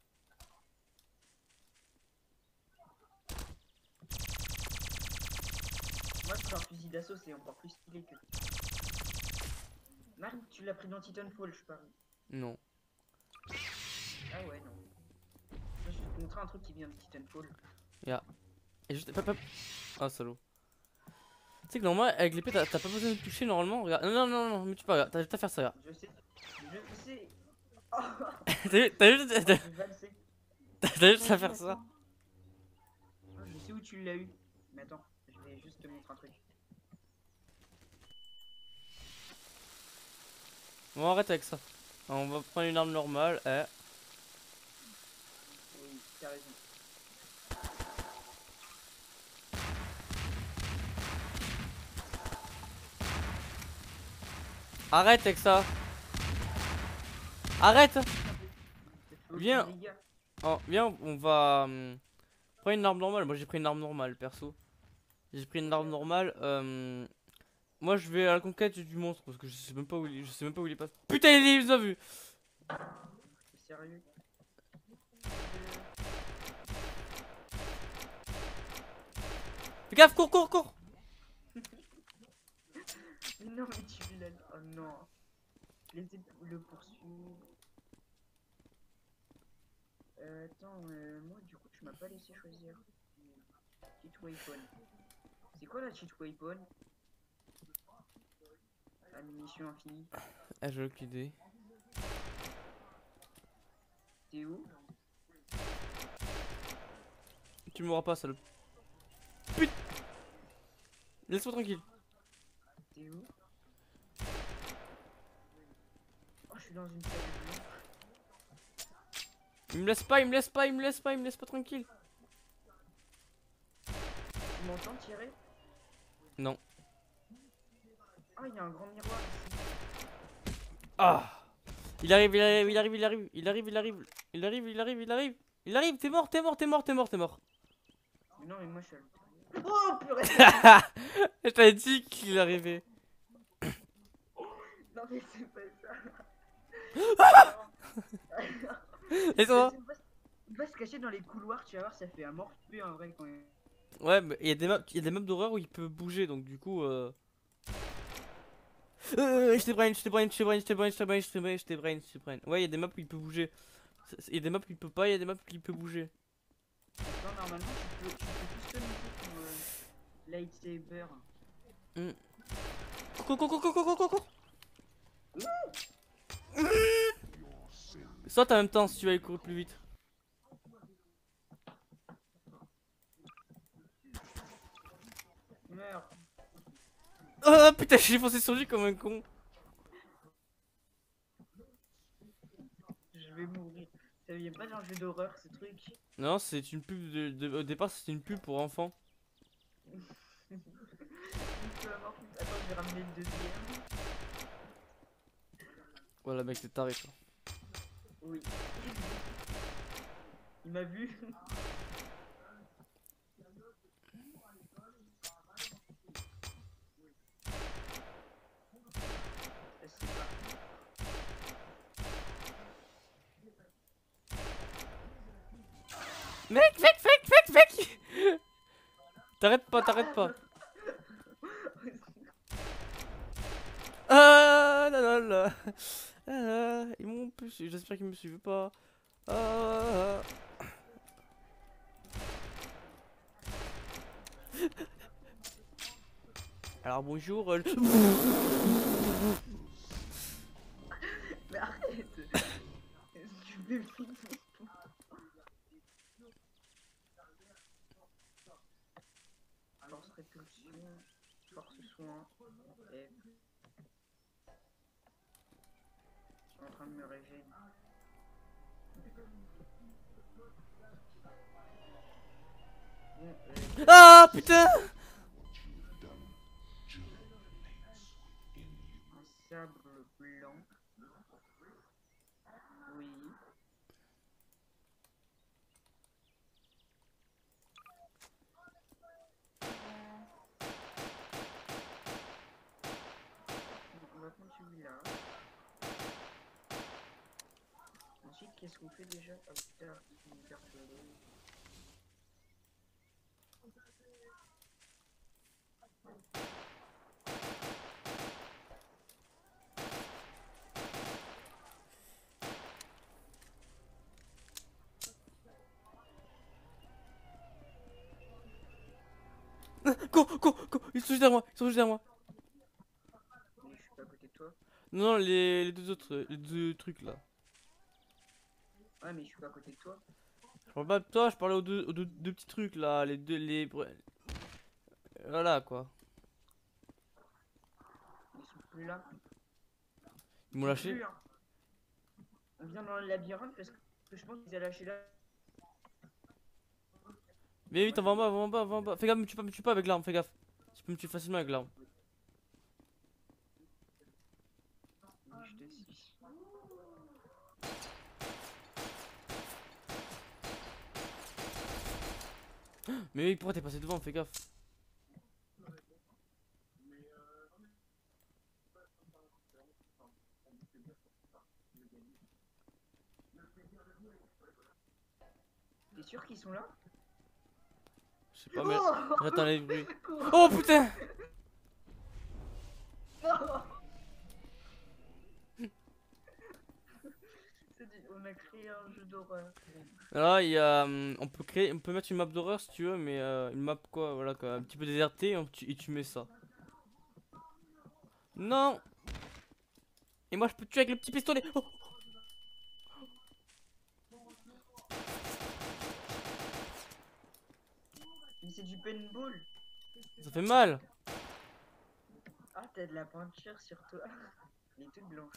Moi je fais un fusil d'assaut, c'est encore plus stylé que. Marc, tu l'as pris dans Titanfall, je parie. Non. Ah ouais, non. Je vais te montrer un truc qui vient de Titanfall. Et juste. Pop, pop. Ah, salaud. Tu sais que normalement, avec l'épée, t'as t'as pas besoin de toucher normalement. Regarde. Non, non, non, non, mais tu peux, regarde. T'as juste à faire ça, regarde. Je sais. Je sais. Oh, T'as vu- t'as juste, t'as- je vais valser. t'as juste à faire ça. Ah, je sais où tu l'as eu. Mais attends, je vais juste te montrer un truc. Bon, arrête avec ça. On va prendre une arme normale. Eh. Oui, t'as raison. Arrête avec ça. Arrête. Ça fait aucun Viens. dégât. Oh, viens, on va hum, prendre une arme normale. Moi j'ai pris une arme normale perso. J'ai pris une arme normale. euh, Moi je vais à la conquête du monstre parce que je sais même pas où il est. Je sais même pas où il est passé. Putain il est, il nous a vu. C'est sérieux. Fais gaffe, cours, cours, cours. Mais non, mais tu l'as. Oh non. Laissez le poursuivre. Euh, attends, euh, moi du coup, tu m'as pas laissé choisir. Cheat weapon. C'est quoi la cheat weapon? Ammunition infinie. Ah j'ai aucune idée. T'es où? Tu mourras pas salope. Putain. Laisse-moi tranquille. T'es où? Oh, je suis dans une salle de bain. Il me laisse pas, il me laisse pas, il me laisse pas, il me laisse pas tranquille. Tu m'entends tirer? Non. Ah, il y a un grand miroir ici. Ah. Il arrive, il arrive, il arrive, il arrive, il arrive, il arrive, il arrive, il arrive, il arrive, il arrive, t'es mort, t'es mort, t'es mort, t'es mort, t'es mort. Mais non, mais moi je suis à l'intérieur. Oh purée! Je t'avais dit qu'il arrivait. Non, mais c'est pas ça. Laisse-moi. Va, va se cacher dans les couloirs, tu vas voir, ça fait un morphée en vrai quand même. Ouais, mais il y a des maps, il y a des maps d'horreur où il peut bouger, donc du coup. Euh... Euh, je t'ai brain, je t'ai brain, je t'ai brain, je t'ai brain, je t'ai brain, je t'ai brain, je t'ai brain, je t'ai brain. Ouais, il y a des maps où il peut bouger. Il y a des maps où il peut pas, il y a des maps où il peut bouger. Non, normalement, tu peux, tu peux customiser ton euh, lightsaber. Cours, cours, cours, cours, cours, cours, cours. Saute en même temps si tu vas aller courir plus vite. Meurs. Oh putain, j'ai foncé sur lui comme un con. Je vais mourir. Ça vient pas d'un jeu d'horreur ce truc. Non, c'est une pub de, de- au départ, c'était une pub pour enfants. Une seule mort. Attends, je vais ramener le deuxième. Voilà, mec, t'es taré toi. Oui. Il m'a vu. Ça, c'est pas. Mec, mec, mec, mec, mec. T'arrêtes pas, t'arrêtes pas. Ah là là là. Ah, là, ils m'ont plus. J'espère qu'ils me suivent pas. Ah. Alors bonjour. euh, Mais arrête. Tu me fais force répulsion, force soin, et je suis en train de me régénérer. Bon, euh, Ah putain. un sable blanc. Oui. Bon, on va prendre celui-là. Ensuite, qu'est-ce qu'on fait déjà? Ah, putain, une carte de l'eau. Cours, cours, cours. Ils sont juste derrière moi. Ils sont juste derrière moi. Mais je suis pas à côté de toi. Non, non, les, les deux autres, les deux trucs là. Ouais, mais je suis pas à côté de toi. Je parle pas de toi, je parlais aux deux, aux deux, deux petits trucs là, les deux, les. Voilà quoi. Ils sont plus là. Ils m'ont lâché. Plus, hein. On vient dans le labyrinthe parce que je pense qu'ils a lâché là. Mais vite, va en bas, va en bas, va en bas. Fais gaffe, me tue pas, me tue pas avec l'arme, fais gaffe. Tu peux me tuer facilement avec l'arme. Mais oui, pourquoi t'es passé devant? Fais gaffe. T'es sûr qu'ils sont là? Je sais pas, mais Oh j'attends les bruits. Oh putain! C'est du- On a créé un jeu d'horreur. Là, il y a, hum, on peut créer, on peut mettre une map d'horreur si tu veux, mais euh, une map quoi, voilà quoi, un petit peu désertée, et tu, et tu mets ça. Non! Et moi je peux te tuer avec le petit pistolet. Oh, Mais c'est du paintball. ça fait mal. Ah, t'as de la peinture sur toi. Elle est toute blanche.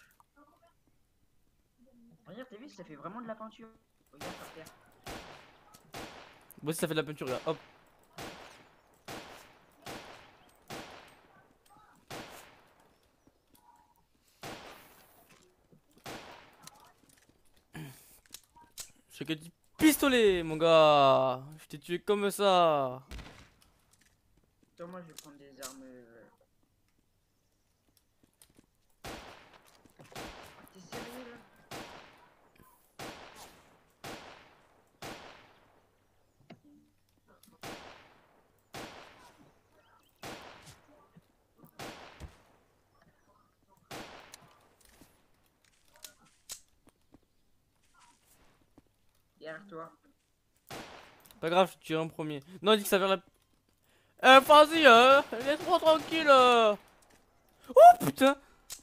Regarde, t'as vu, ça fait vraiment de la peinture. Regarde par terre. Moi aussi ça fait de la peinture là. Hop. J'ai que du pistolet, mon gars. Je t'ai tué comme ça. Attends, moi je vais prendre des armes. euh. T'es sérieux là? Derrière toi. Pas grave, je te tire en premier. Non, il dit que ça vers la. Eh, vas-y, hein. Laisse-moi tranquille. euh. Oh putain.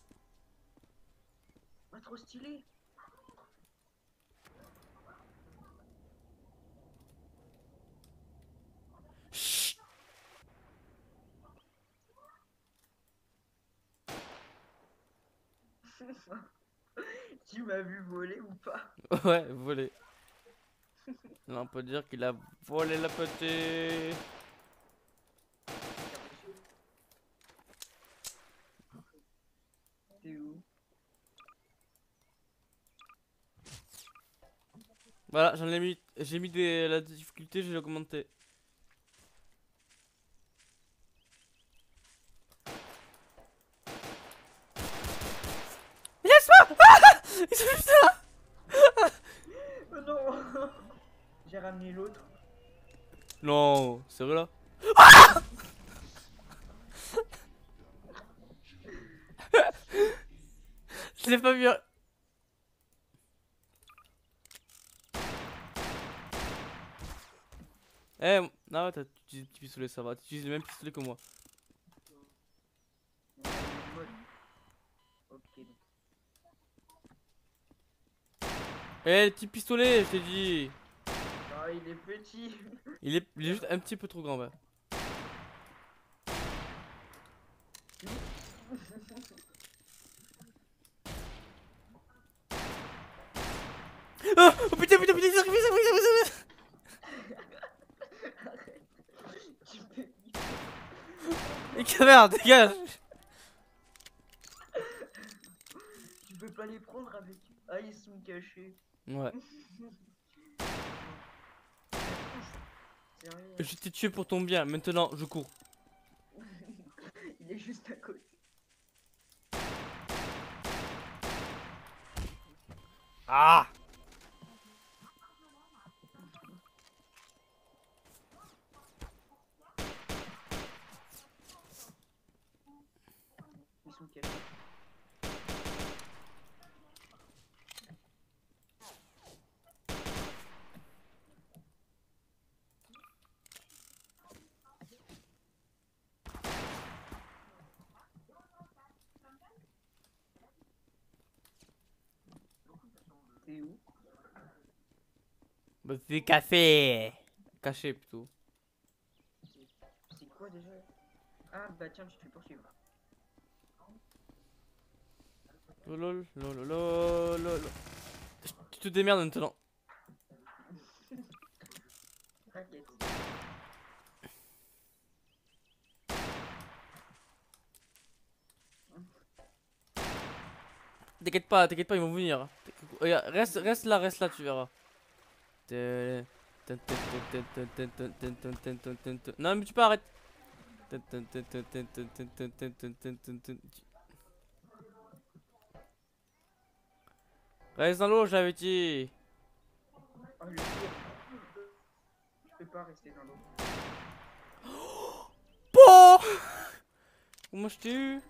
Pas trop stylé. Chut. Tu m'as vu voler ou pas? Ouais, volé. Là, on peut dire qu'il a volé la petite. T'es où? Voilà, j'en ai mis. J'ai mis des, la difficulté, j'ai augmenté. Laisse-moi. Ah, ils sont juste là. Oh non. J'ai ramené l'autre. Non, c'est vrai là. Je l'ai pas vu. Eh, non, t'as- tu utilises le petit pistolet, ça va. Tu utilises le même pistolet que moi. On a le mode. Ok. Eh, le petit pistolet, je t'ai dit. Ah, il est petit. Il est, il est juste un petit peu trop grand, ouais. Ah, oh putain, putain, putain, ils arrivent, ils arrivent, ils arrivent. Tu peux- Les caméras, dégage. Tu peux pas les prendre avec. Ah, ils sont cachés. Ouais. Sérieux. Je t'ai tué pour ton bien, maintenant je cours. Il est juste à côté. Ah! Ils sont cachés. T'es où? Bah, c'est café. Caché plutôt. C'est- C'est quoi déjà? Ah bah tiens, je te fais poursuivre. Lol, lol, lol, lol. Tu te démerdes maintenant. T'inquiète. T'inquiète pas, t'inquiète pas, ils vont venir. Regarde, reste, reste là, reste là, tu verras. T'es- Non mais tu peux arrêter. Reste dans l'eau, j'avais dit. Oh, le pire. Je peux pas rester dans l'eau. Oh comment je t'ai eu?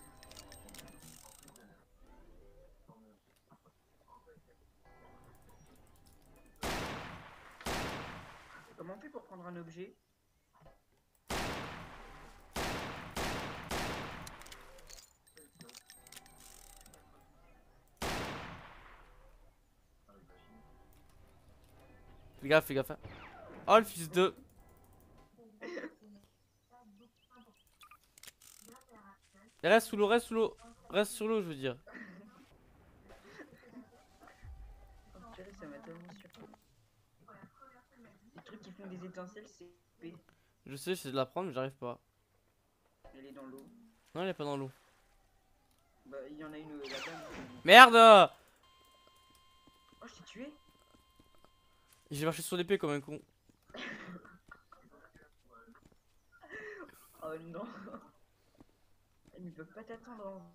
Comment on fait pour prendre un objet? Fais gaffe, fais gaffe. Hein. Oh le fils de. Reste sous l'eau, reste sous l'eau. Reste sur l'eau, je veux dire. Oh, purée, ça m'a tellement surpris. Les trucs qui font des étincelles, c'est épais. Je sais, j'essaie de la prendre, mais j'arrive pas. Elle est dans l'eau. Non, elle est pas dans l'eau. Bah, il y en a une euh, là-bas. Merde! Oh, je t'ai tué? J'ai marché sur l'épée comme un con. Oh non. Ils ne peuvent pas t'attendre. Hein.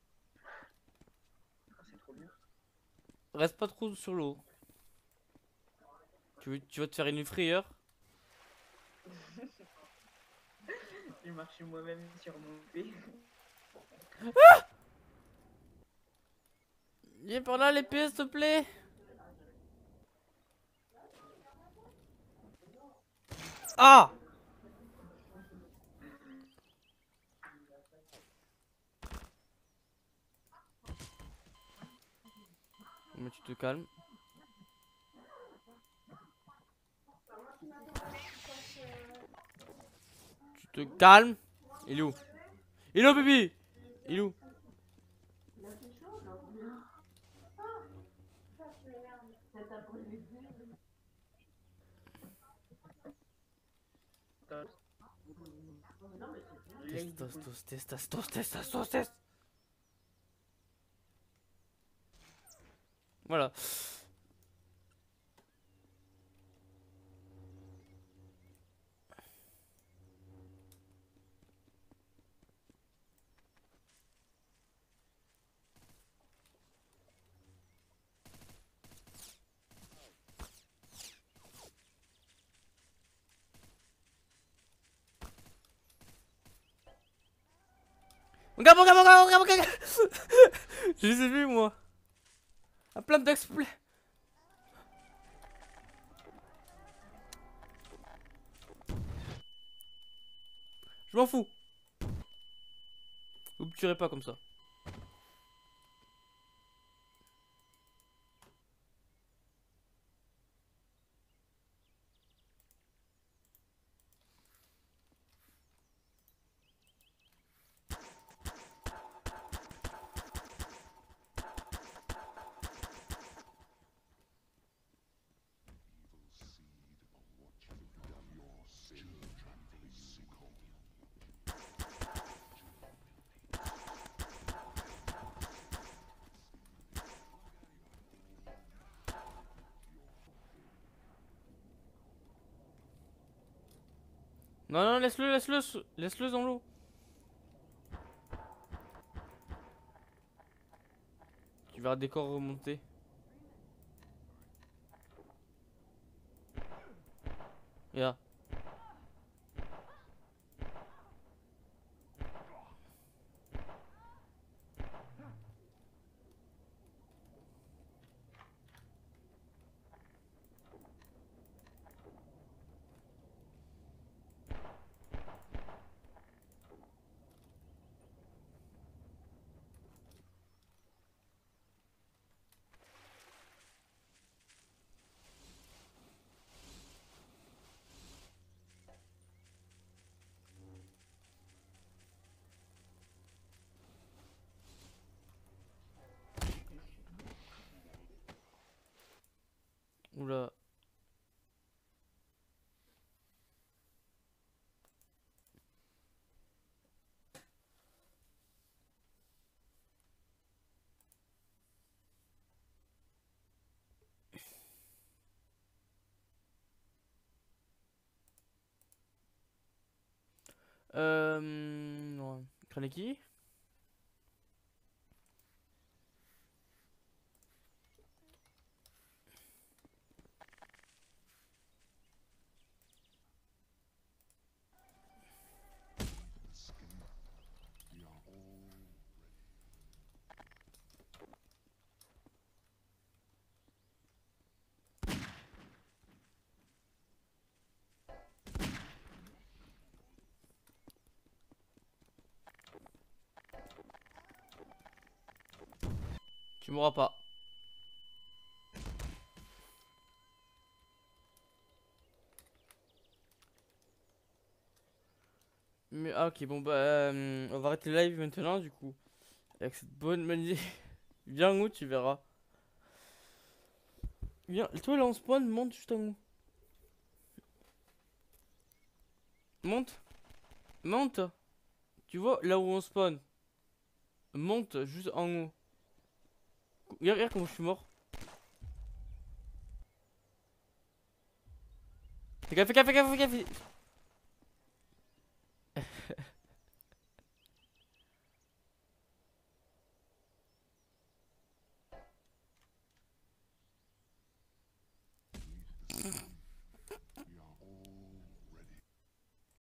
Oh, c'est trop bien. Reste pas trop sur l'eau. Tu, veux, tu vas te faire une frayeur? J'ai marché moi-même sur mon épée. Viens par là l'épée s'il te plaît. Ah! Mais tu te calmes. Tu te calmes. Il est où? Il est où bébé? Il est où? Testos, testas, tos, testas, tos, test. Voilà. Regarde, regarde, regarde, regarde, regarde. Je les ai vus moi. À plein d'explets. Je m'en fous. Vous me tuerez pas comme ça. Non, non, laisse-le, laisse-le, laisse-le dans l'eau. Tu verras des corps remonter. Yeah. Oula. Euh... Ouais. Kaneki. Tu mourras pas. Mais ah ok bon bah euh, on va arrêter le live maintenant du coup. Avec cette bonne manière. Viens en haut tu verras. Viens, toi là on spawn, monte juste en haut. Monte. Monte. Tu vois là où on spawn. Monte juste en haut. Regarde, regarde comment je suis mort. Fais gaffe, fais gaffe, fais gaffe, fais gaffe.